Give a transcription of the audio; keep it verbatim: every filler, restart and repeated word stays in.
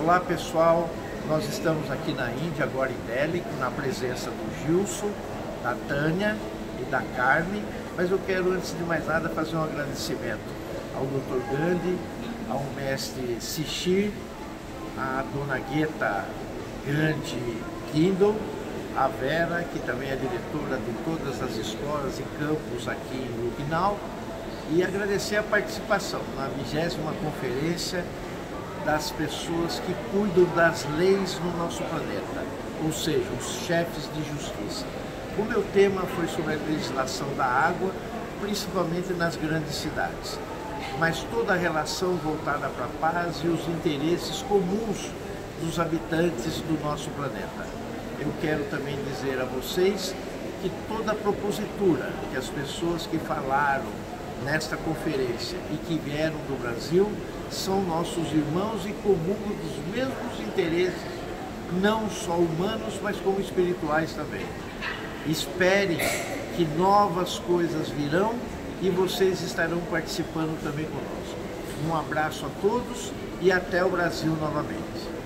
Olá pessoal, nós estamos aqui na Índia, agora em Delhi, na presença do Gilson, da Tânia e da Carne, mas eu quero antes de mais nada fazer um agradecimento ao doutor Gandhi, ao mestre Shishir, à dona Gueta Gandhi Kindle, a Vera, que também é diretora de todas as escolas e campos aqui em Lucknow, e agradecer a participação na vigésima conferência das pessoas que cuidam das leis no nosso planeta, ou seja, os chefes de justiça. O meu tema foi sobre a legislação da água, principalmente nas grandes cidades, mas toda a relação voltada para a paz e os interesses comuns dos habitantes do nosso planeta. Eu quero também dizer a vocês que toda a propositura que as pessoas que falaram nesta conferência e que vieram do Brasil são nossos irmãos e comungam dos mesmos interesses, não só humanos, mas como espirituais também. Esperem que novas coisas virão e vocês estarão participando também conosco. Um abraço a todos e até o Brasil novamente.